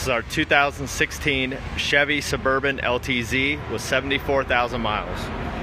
is our 2016 Chevy Suburban LTZ with 74,000 miles.